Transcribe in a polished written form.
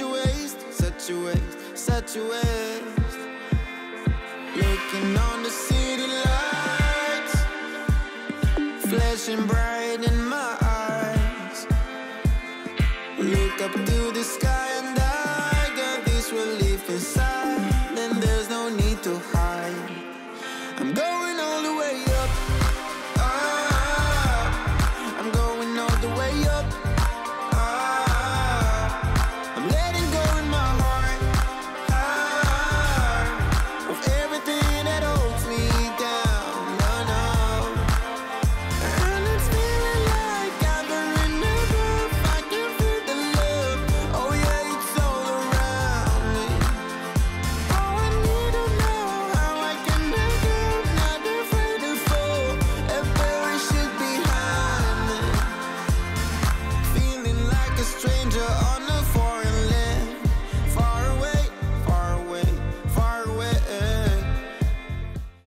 such a waste, such a waste, such a waste. Looking on the city lights, flashing bright in my eyes. Look up to the sky and I got this relief inside. Then there's no need to hide. I'm going all the way up. I'm going all the way up. I'm letting go in my heart of everything that holds me down. No, no. And it's feeling like gathering above. I can feel the love. Oh yeah, it's all around me. Oh, I need to know how I can make up. Not afraid to fall and parachute behind me. Feeling like a stranger on a